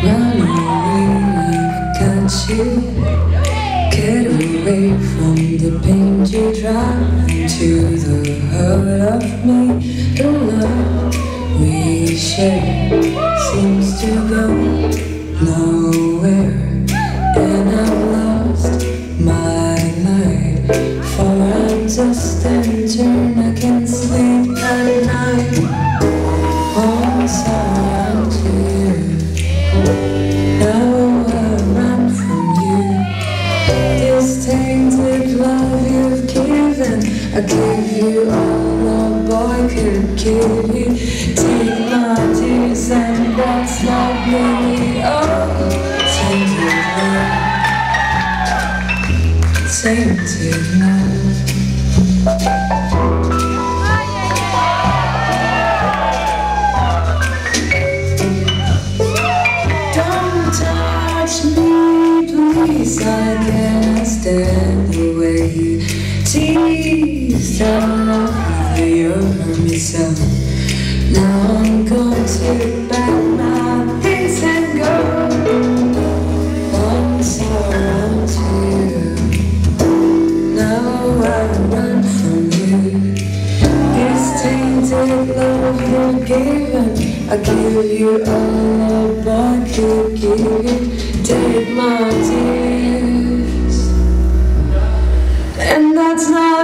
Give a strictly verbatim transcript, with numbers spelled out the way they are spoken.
Run away, can't you get away from the pain you drive into the hurt of me? The love we share seems to go nowhere, and I've lost my light, for I'm just in turn. I can't sleep at night. Once I run to you, now I run from you. This tainted love you've given, I give you all a boy could give you. Take my tears and that's not really all. Tainted love, tainted love. Touch me, please, I can't stand the way you tease. I love that you hurt me so. Now I'm going to pack my things and go. Once I run to you, now I run from you. This tainted love you're given, I give you all a boy could give you. Take my tears, and that's not